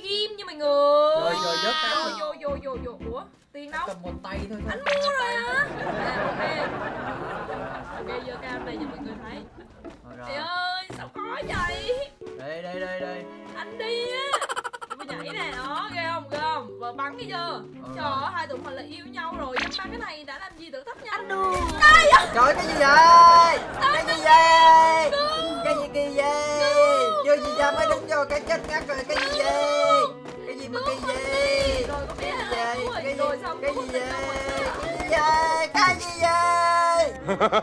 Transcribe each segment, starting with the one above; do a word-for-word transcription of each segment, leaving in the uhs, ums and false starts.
kim nha mọi người. Rồi rồi dớt cá. Vô vô vô vô. Ủa tiền đâu? Cầm một tay thôi. Anh mua rồi hả? À ok. Ok vô cam đây cho mọi người thấy. Trời ơi sao khó vậy? Đây đây đây đây. Anh đi á. Tôi nhảy nè, đó ghê không ghê không? Vợ bắn cái chưa? Trời ơi hai tụi mình là yêu nhau rồi, dám bắn cái này đã làm gì thử thách nha anh đừng. Trời cái gì vậy? Cái gì vậy? Cái gì kỳ vậy? Chưa gì ra mới đứng vô cái chết ngắt rồi. Cái gì vậy? Cái gì mà kỳ vậy? Rồi có Cái biết gì là vậy? rồi Cái gì rồi xong cái gì vậy? Cái gì vậy? Cái gì vậy?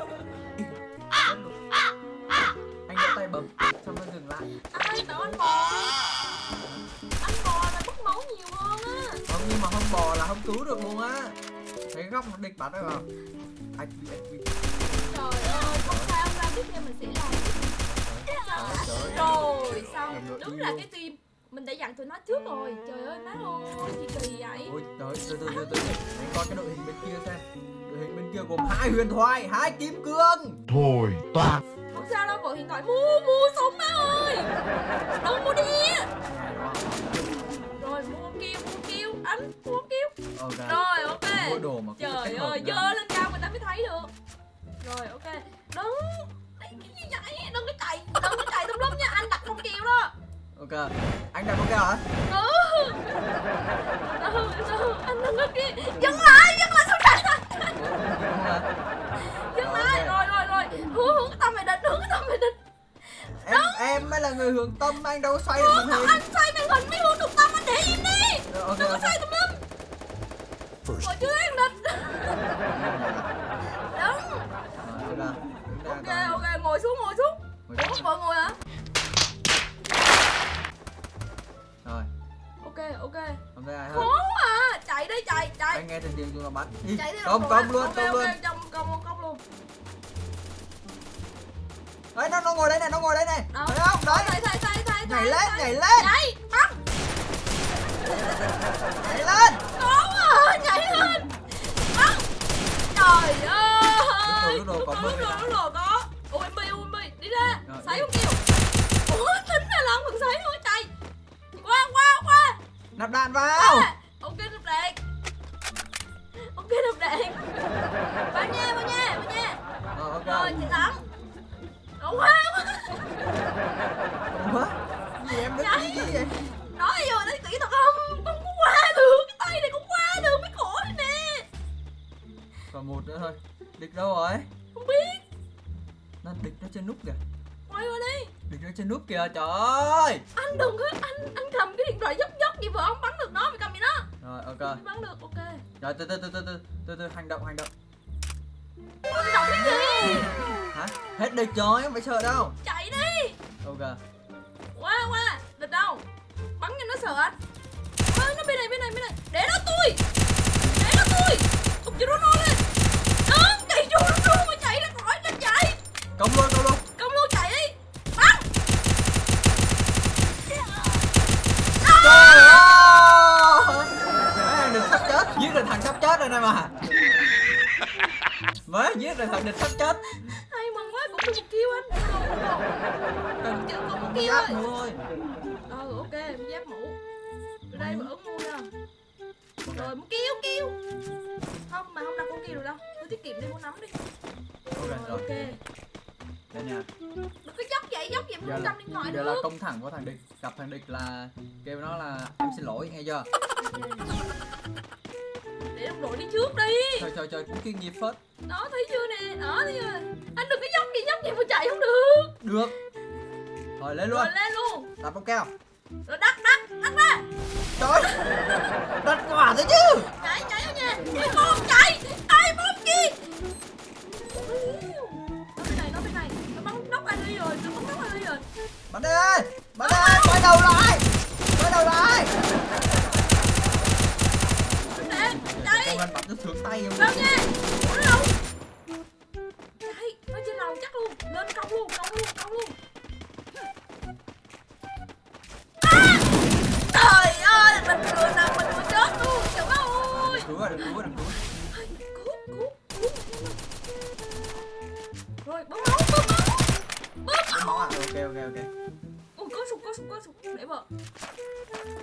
Anh giơ tay bấm xong nó dừng lại. ai bảo anh bò? Anh bò là mất máu nhiều hơn á. Không nhưng mà không bò là không cứu được luôn á. Thấy góc một địch bắn rồi vào. Ạch quy ạch quy. Trời ơi không sao ra tiếp theo mình sẽ làm. Rồi xong đúng là cái team mình đã dặn tụi nó trước rồi. Trời ơi má ơi gì kỳ vậy. Ôi trời từ từ từ từ anh coi cái đội hình bên kia xem. Đội hình bên kia gồm hai huyền thoại, hai kim cương. Thôi toạc. Không sao đâu gọi điện thoại mua mua súng má ơi. Đừng mua đi. Rồi mua kêu mua kêu anh mua kêu. Okay. Rồi ok. Mua đồ mà trời ơi dơ lên cao người ta mới thấy được. Rồi ok. Đừng cái gì vậy? Đừng cái cày đừng cái cày tùm lum nha, anh đặt con kêu đó. Ok. Anh đặt con kêu hả? Ừ. Ừ, ừ, anh đừng có kia. Dừng lại, dừng lại sao chạy. Dừng lại, rồi rồi rồi. Hướng hướng cái tâm mày định, hướng cái tâm mày định. Em em mới là người hướng tâm, anh đâu có xoay được màn hình. Anh xoay màn hình mới hướng được tâm, anh để im đi. Rồi, okay, đừng có okay. xoay tùm lum. Rồi chưa em định. Đúng. Ok ok ngồi xuống ngồi xuống. Ủa vợ ngồi hả? Rồi. Ok ok. Không thấy ai hết. Khó à, chạy đi chạy chạy. Anh nghe từng tiếng chúng nó bắn. Đi. Chạy đi Công công luôn, ok, công ok, luôn. Công công công luôn. Đấy nó nó ngồi đây này, nó ngồi đây này. Đâu? Thấy không? Đấy. Thầy thầy thầy thầy. Nhảy lên, nhảy lên. Nhảy, bắn. Nhảy lên. Khó à, nhảy lên. Bắn. Trời ơi. Lúc đồ Lúc có đồ mưa lúc đồ này. lúc đồ có. u em bê u em bê đi ra. Rồi, Sấy đi. không kêu. Ủa tính ra là không sấy luôn chạy. Qua qua qua. Nạp đạn vào. À, ok nạp đạn. Ok nạp đạn. Vào nha, vào nha, vào nha. Ờ ok. Rồi chị thắng. Ủa quá quá. Ủa? Gì em đứng Nhảy. gì vậy? Nói vô đấy kỹ thuật không? Không có qua được, cái tay này không qua được mấy cổ này nè. Còn một nữa thôi. Địch đâu rồi? Không biết. Nó địch nó trên nút kìa. Quay qua đi. Địch nó trên nút kìa, trời ơi. Anh đừng có, anh anh cầm cái điện thoại dốc dốc gì vợ không bắn được nó, mày cầm gì đó. Rồi ok. Không bắn được, ok. Rồi từ từ từ từ từ từ từ hành động hành động. Anh động cái gì? Hả? Hết địch rồi, không phải sợ đâu. Chạy đi. Ok. Qua qua, địch đâu? Bắn cho nó sợ anh. Ơi nó bên này bên này bên này. Để đó tôi. Để đó tôi. Không cho nó nô lên. Đừng, chạy vô nó nô mà chạy ra khỏi nó chạy. Công luôn, công luôn. Công luôn chạy đi. Bắn. Trời ơi. Mấy thằng địch sắp chết, giết được thằng sắp chết rồi này mà. Mới giết được thằng địch sắp chết. Hay mừng quá, cũng được một kill anh. Cần chữ còn một kill Giáp ơi. thôi. Ừ ok, em giáp mũ. Ở đây mà ứng mua nè. Rồi một kill kill. Không mà không đặt con kill được đâu. Tôi tiết kiệm đi mua nấm đi. Ok Rồi rồi. ok. Đây nè. Đừng có dốc vậy, dốc vậy Giờ không là, cầm điện thoại giờ được. là công thẳng của thằng địch. Gặp thằng địch là kêu nó là em xin lỗi, nghe chưa? Để đồng đội đi trước đi. Trời trời trời, cũng chuyên nghiệp phết. Đó thấy chưa nè, đó thấy chưa. Anh đừng có dốc gì dốc vậy mà chạy không được. Được. Rồi lên luôn. Rồi lên luôn. Đặt bóng keo. Rồi đắt đắt đắt ra. Trời. Đặt quả thôi chứ. Chạy chạy vô nha. Ai bom chạy. Ai bom kia. Nó bên này, nó bên này. Nó bắn nóc anh đi rồi, nó bắn nóc anh đi rồi. Bắn đi. Bắn đi, quay đầu lại. Quay đầu lại. Nè, chạy. Con anh bắn nó sướng tay không? Đâu nha. Nó đâu? Chạy, nó trên lầu chắc luôn. Lên công luôn, công luôn, công luôn. À! Trời ơi, mình vừa nào mình vừa chết luôn. Trời ơi. Đừng cứu rồi, đừng cứu rồi, đừng cứu. Cứu, cứu, cứu. Rồi, bấm máu, bấm máu. Bấm máu. Ok ok ok. Ui, có sụp, có sụp, có sụp. Để vợ.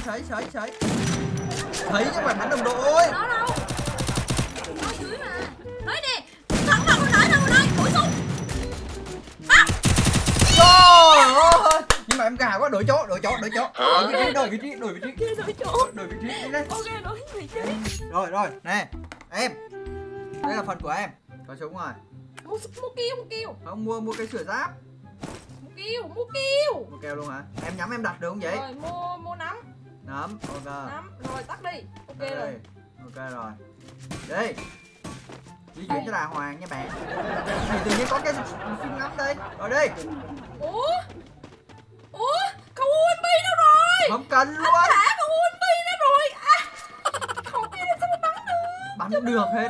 sấy sấy sấy sấy chứ mày bắn đồng đội. Nó đâu? Nó dưới mà. Nói nè, thẳng vào nãy nào đây, bổ sung. Bắt. Trời ơi. Nhưng mà em gà quá, đổi chỗ, đổi chỗ, đổi chỗ. Đổi vị trí, đổi vị trí, đổi vị trí. Đổi chỗ. Đổi vị trí đi đây. Ok, đổi vị trí. Rồi rồi, nè. Em. Đây là phần của em. Có súng rồi. Mua mua kêu, mua kêu. Không mua mua cái sửa giáp. Mua kêu, mua kêu. Mua keo luôn hả? Em nhắm em đặt được không vậy? Rồi mua mua nấm. Nắm, ok. Nấm, rồi tắt đi. Ok Đây. rồi. Ok rồi. Đi. Di chuyển cho đàng hoàng nha bạn. Thì tự nhiên có cái phim ngắm đây. Rồi đi. Ủa? Ủa? Cậu u em pê đâu rồi? Không cần luôn. Anh thả cậu u em pê đó rồi. À, cậu biết là sao mà bắn được? Bắn được hết.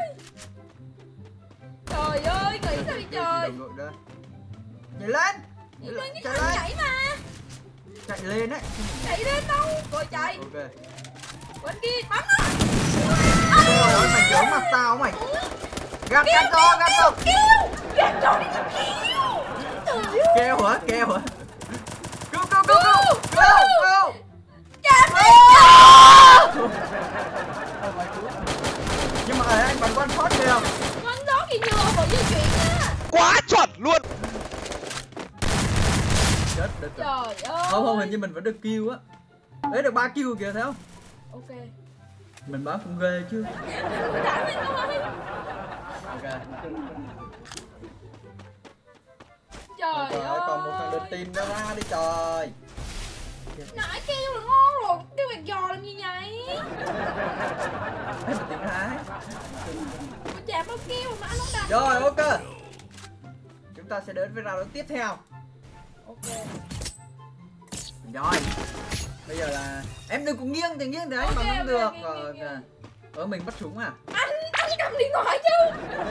Trời ơi, nghĩ sao vậy trời? Nhảy lên. Nhảy lên cái Chạy thằng lên. nhảy mà. Chạy lên đấy. Chạy lên đâu? Rồi chạy. Ok. Bên kia bắn nó. Trời ơi mày giỡn mặt tao mày. Gạt gạt cho, gạt cho. Kêu, gạt cho đi kêu. Trời ơi. Keo hả? Keo hả? Cứu cứu cứu cứu. Cứu cứu. Chạm đi. Nhưng mà ở đây anh bắn one shot kìa. Quanh đó thì nhờ vào di chuyển á. Quá chuẩn luôn. Chết được. Trời ơi. Không không, hình như mình vẫn được kill á. Đấy được ba kill kìa thấy không? Ok. Mình báo cũng ghê chứ. Đã mình thôi. Ok. Trời Trời ơi, ơi. còn một thằng đợt team nó ra đi trời. Nãy kêu là ngon rồi, kêu bạn giò làm gì vậy? Em tiếng hai. Tôi chạm bao kêu mà anh không đặt. Rồi ok. Chúng ta sẽ đến với round tiếp theo. Ok. Rồi. Bây giờ là em đừng có nghiêng thì nghiêng thì anh Ok, mà không ok, được. nghiêng, Rồi nghiêng, ok. nghiêng. Ở mình bắt súng à? Anh, anh cầm điện thoại chứ.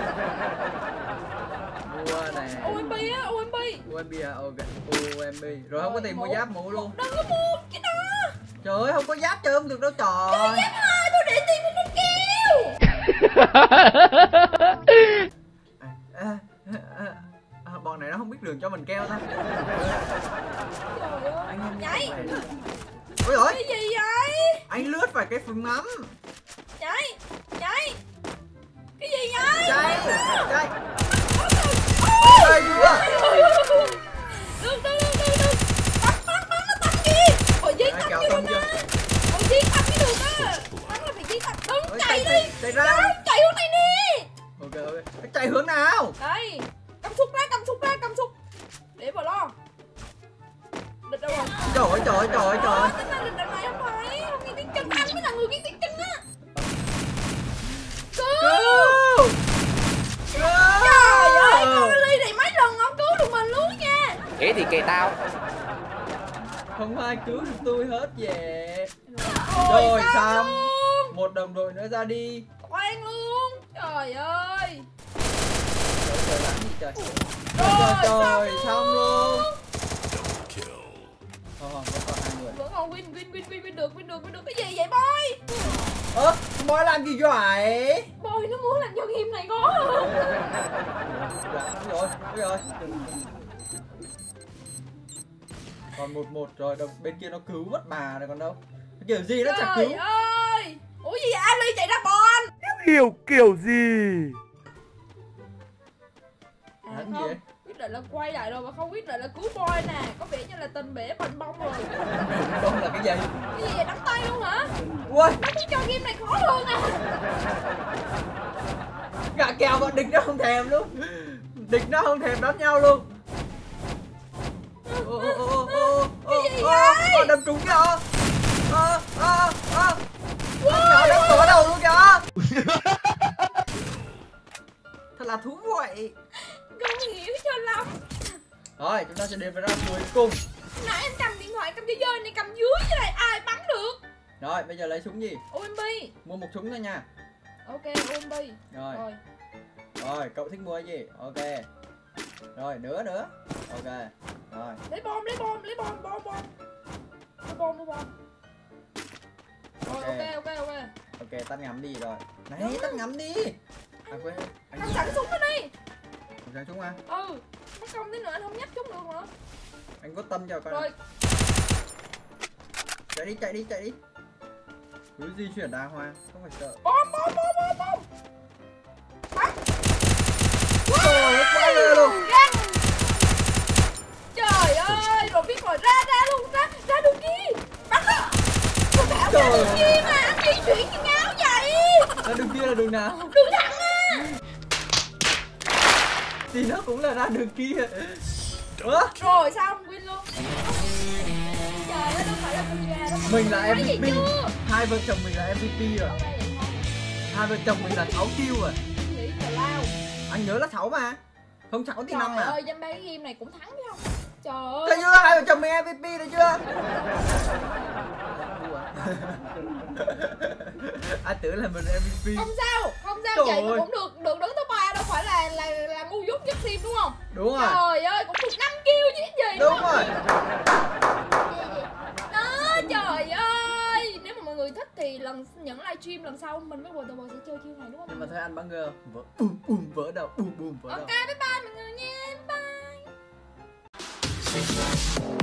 Mua nè. u em pê á, u em pê. u em pê à, ok. u em pê. Rồi không có tiền mua một. giáp mua luôn. Đừng có mua cái đó. Trời ơi không có giáp chơi không được đâu trời. Giáp hai tôi để tiền mua bánh keo. À, à, à, à, bọn này nó không biết đường cho mình keo ta. Trời ơi. Anh em Nhảy. Ôi ôi. Cái gì vậy? Anh lướt phải cái phần ngắm. Nhảy. Nhảy. Cái gì vậy? Chạy. Chạy. Ôi. Chạy chưa? Đừng, đừng, đừng, đừng, đừng. Bắn, bắn, bắn nó tắt kìa. Hồi giết tắt cái được á. Hồi giết tắt cái được á. Bắn là phải giết tắt. Đừng Ôi, chạy chạy, đi. chạy ra. Đừng chạy hướng này đi. Ok ok. Chạy hướng nào? Đây. Cầm súng ra, cầm súng ra, cầm súng. Để vào lo. Địch đâu rồi? Trời ơi trời ơi trời ơi trời ơi. Tính ra địch đằng này không phải. Không nghe tiếng chân, anh mới là người nghe tiếng chân á. Cứu. Cứu. Cứu. Trời ơi, con Ly này mấy lần không cứu được mình luôn nha. Thế thì kệ tao. Không ai cứu được tôi hết về. Rồi, Rồi xong xong. luôn. Một đồng đội nữa ra đi. Khoan luôn. Trời ơi. Trời trời làm gì trời. Rồi, Trời trời xong trời xong luôn. luôn. Không không vẫn còn hai người. Vẫn còn win win win win win được win được win được cái gì vậy boy? Ơ, boy làm gì vậy? Boy nó muốn làm cho game này khó hơn. Dạ, đúng rồi, đúng rồi. Còn một một rồi, đâu bên kia nó cứu mất bà rồi còn đâu. Cái kiểu gì nó chả cứu. Trời ơi. Ủa gì vậy? Ali chạy ra bon. Hiểu kiểu gì? À Làm gì không, vậy? quyết định là quay lại rồi mà không quyết định là cứu boy nè. Có vẻ như là tình bể bành bông rồi. Đông là cái gì? Cái gì vậy? Đắm tay luôn hả? Ui, Nó muốn cho game này khó hơn à. gạ kèo bọn địch nó không thèm luôn. Địch nó không thèm đánh nhau luôn. Ô ô ô ô ô Cái gì ô, vậy? ô, đâm trúng kìa. Ơ ơ ơ. Nhỏ đâm tổ đầu luôn kìa. Thật là thú vị. Không hiểu cho lắm. Rồi, chúng ta sẽ đến với round cuối cùng. Nãy em cầm điện thoại cầm dây dơi này cầm dưới như này ai bắn được. Rồi, bây giờ lấy súng gì? u em pê. Mua một súng thôi nha. Ok, u em pê. Rồi. Rồi. Rồi, cậu thích mua cái gì? Ok. Rồi, nữa nữa. Ok. Rồi. Lấy bom, lấy bom, lấy bom, bom bom. Lấy bom, lấy bom. Rồi, Ok. ok, ok, ok. Ok, tắt ngắm đi rồi. Này, tắt ngắm đi. À quên. Anh Cầm sẵn súng nó đi. sẵn súng à? Ừ. Mất công tí nữa anh không nhắc súng được nữa. Anh có tâm cho con. Rồi. Chạy đi, chạy đi, chạy đi. cứ di chuyển đàng hoàng, không phải sợ. Bom bom bom bom bom. Trời ơi, quá ghê luôn. Trời ơi, rồi biết rồi, ra ra luôn, ra ra đường kia. Bắn đó. Tôi bảo ra đường kia mà, anh di chuyển cái ngáo vậy. Ra đường kia là đường nào? Đường thẳng á. Thì nó cũng là ra đường kia. Ủa? Rồi xong win luôn. Trời ơi, đâu phải là con gà đâu. Mình là Nói vậy em vê pê. chưa? Hai vợ chồng mình là em vê pê rồi. Đâu đây vậy không? Hai vợ chồng mình là sáu kill rồi. Nghĩ tào lao. Anh nhớ là sáu mà. Không sáu thì năm Trời mà. ơi, Dâm Ba cái game này cũng thắng phải không? Trời ơi. Thấy chưa? Hai vợ chồng mình em vê pê rồi chưa? Anh tưởng là mình em vê pê. Không sao, không sao, Trời vậy mà ơi. cũng được, được đứng thứ ba đâu phải là là là ngu dốt nhất team đúng không? Đúng rồi. Trời ơi, cũng được năm kill chứ gì Đúng không? rồi. Đó, trời ơi. Nếu mà mọi người thích thì lần những livestream lần sau mình với Bồ Tờ Bồ sẽ chơi chiêu này đúng không? Nhưng mà thấy anh bắn ngơ vỡ bùm bùm vỡ đầu bùm bùm vỡ Ok, đầu. bye bye mọi người nha, bye bye.